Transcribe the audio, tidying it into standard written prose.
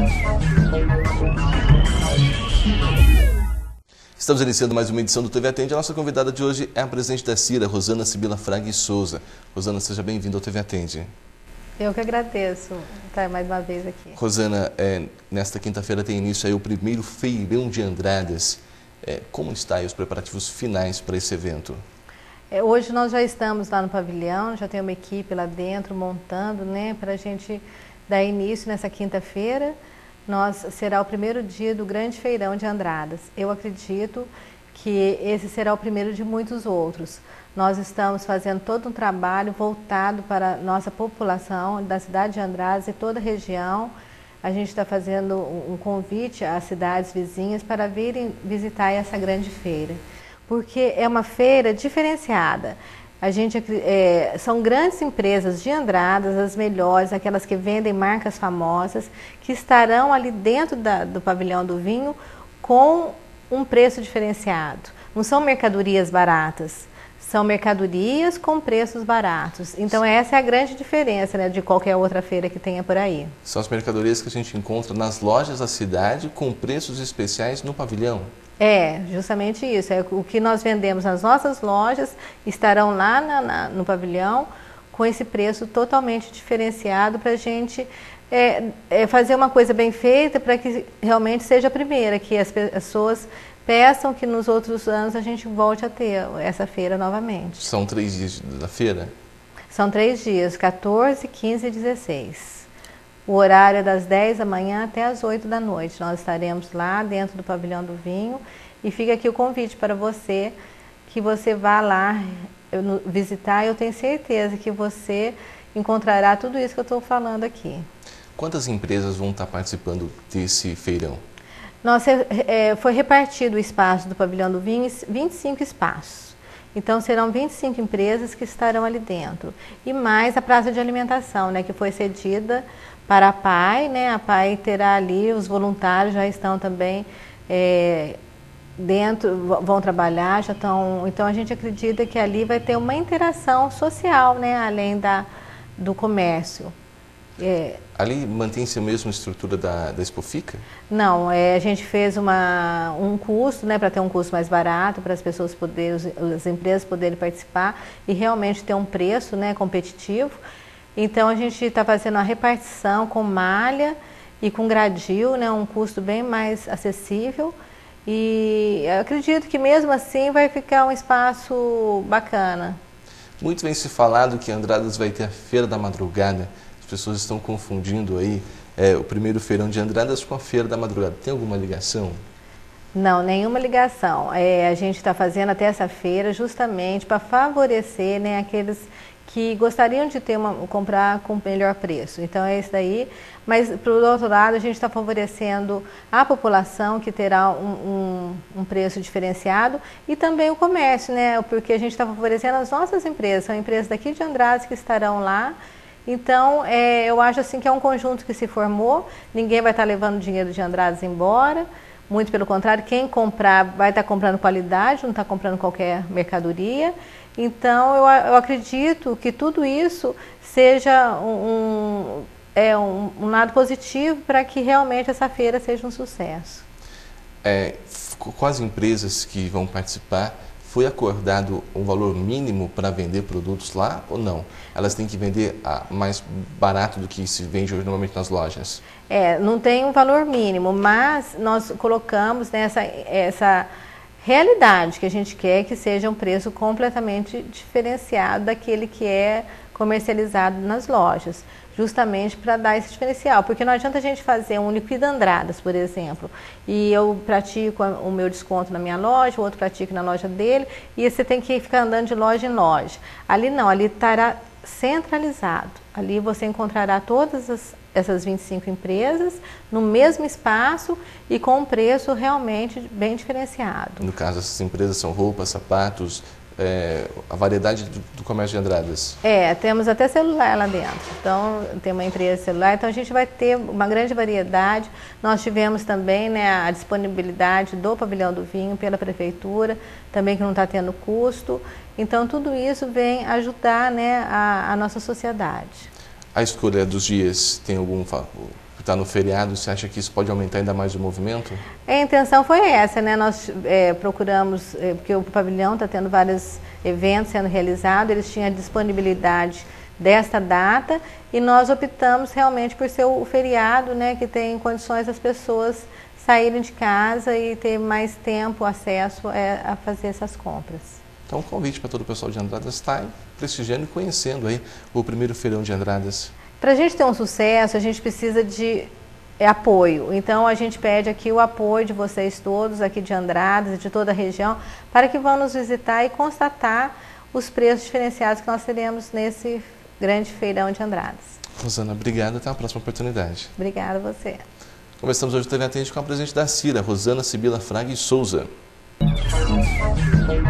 Estamos iniciando mais uma edição do TV Atende. A nossa convidada de hoje é a presidente da CIRA, Rosana Sibila Fraga Souza. Rosana, seja bem-vinda ao TV Atende. Eu que agradeço estar mais uma vez aqui. Rosana, nesta quinta-feira tem início aí o primeiro feirão de Andradas. Como estão aí os preparativos finais para esse evento? Hoje nós já estamos lá no pavilhão, já tem uma equipe lá dentro montando, né, para a gente dar início nessa quinta-feira. Será o primeiro dia do grande feirão de Andradas. Eu acredito que esse será o primeiro de muitos outros. Nós estamos fazendo todo um trabalho voltado para a nossa população da cidade de Andradas e toda a região. A gente está fazendo um convite às cidades vizinhas para virem visitar essa grande feira, porque é uma feira diferenciada. São grandes empresas de Andradas, as melhores, aquelas que vendem marcas famosas, que estarão ali dentro do pavilhão do vinho com um preço diferenciado. Não são mercadorias baratas, são mercadorias com preços baratos. Então essa é a grande diferença, né, de qualquer outra feira que tenha por aí. São as mercadorias que a gente encontra nas lojas da cidade com preços especiais no pavilhão. É, justamente isso. O que nós vendemos nas nossas lojas estarão lá no pavilhão com esse preço totalmente diferenciado para a gente fazer uma coisa bem feita para que realmente seja a primeira, que as pessoas peçam que nos outros anos a gente volte a ter essa feira novamente. São 3 dias da feira? São 3 dias, 14, 15 e 16. O horário é das 10 da manhã até as 8 da noite. Nós estaremos lá dentro do pavilhão do vinho e fica aqui o convite para você, que você vá lá visitar. Eu tenho certeza que você encontrará tudo isso que eu estou falando aqui. Quantas empresas vão estar participando desse feirão? Foi repartido o espaço do pavilhão do vinho em 25 espaços. Então serão 25 empresas que estarão ali dentro. E mais a praça de alimentação, né, que foi cedida para a PAI, né? A PAI terá ali, os voluntários já estão também dentro, vão trabalhar, já estão. Então a gente acredita que ali vai ter uma interação social, né, além do comércio. Ali mantém-se a mesma estrutura da Expofica? Não, a gente fez um custo, né, para ter um custo mais barato, para as pessoas as empresas poderem participar e realmente ter um preço, né, competitivo. Então a gente está fazendo a repartição com malha e com gradil, né, um custo bem mais acessível. E eu acredito que mesmo assim vai ficar um espaço bacana. Muito bem se falado que Andradas vai ter a Feira da Madrugada. As pessoas estão confundindo aí o primeiro feirão de Andradas com a Feira da Madrugada. Tem alguma ligação? Não, nenhuma ligação. A gente está fazendo até essa feira justamente para favorecer, né, aqueles que gostariam de comprar com melhor preço. Então é isso daí. Mas, por outro lado, a gente está favorecendo a população, que terá um preço diferenciado, e também o comércio, né? Porque a gente está favorecendo as nossas empresas. São empresas daqui de Andradas que estarão lá. Então, eu acho assim que é um conjunto que se formou. Ninguém vai estar levando dinheiro de Andradas embora. Muito pelo contrário, quem comprar vai estar comprando qualidade, não está comprando qualquer mercadoria. Então, eu acredito que tudo isso seja um lado positivo para que realmente essa feira seja um sucesso. Com as empresas que vão participar, foi acordado um valor mínimo para vender produtos lá ou não? Elas têm que vender mais barato do que se vende hoje normalmente nas lojas? Não tem um valor mínimo, mas nós colocamos essa realidade que a gente quer que seja um preço completamente diferenciado daquele que é comercializado nas lojas, justamente para dar esse diferencial, porque não adianta a gente fazer um Liquida Andradas, por exemplo, e eu pratico o meu desconto na minha loja, o outro pratica na loja dele, e você tem que ficar andando de loja em loja. Ali não, ali estará centralizado, ali você encontrará todas essas 25 empresas no mesmo espaço e com um preço realmente bem diferenciado. No caso, essas empresas são roupas, sapatos, a variedade do comércio de Andradas. Temos até celular lá dentro. Então, tem uma empresa de celular, então a gente vai ter uma grande variedade. Nós tivemos também, né, a disponibilidade do pavilhão do vinho pela prefeitura, também que não está tendo custo. Então, tudo isso vem ajudar, né, a nossa sociedade. A escolha dos dias tem algum está no feriado, você acha que isso pode aumentar ainda mais o movimento? A intenção foi essa, né? Nós procuramos, porque o pavilhão está tendo vários eventos sendo realizados, eles tinham a disponibilidade desta data e nós optamos realmente por ser o feriado, né, que tem condições das pessoas saírem de casa e ter mais tempo, acesso a fazer essas compras. Então, um convite para todo o pessoal de Andradas estar prestigiando e conhecendo aí o primeiro feirão de Andradas. Para a gente ter um sucesso, a gente precisa de apoio. Então, a gente pede aqui o apoio de vocês todos, aqui de Andradas e de toda a região, para que vão nos visitar e constatar os preços diferenciados que nós teremos nesse grande feirão de Andradas. Rosana, obrigado. Até a próxima oportunidade. Obrigada a você. Começamos hoje o TV Atende com a presidente da CIRA, Rosana Sibila Fraga e Souza.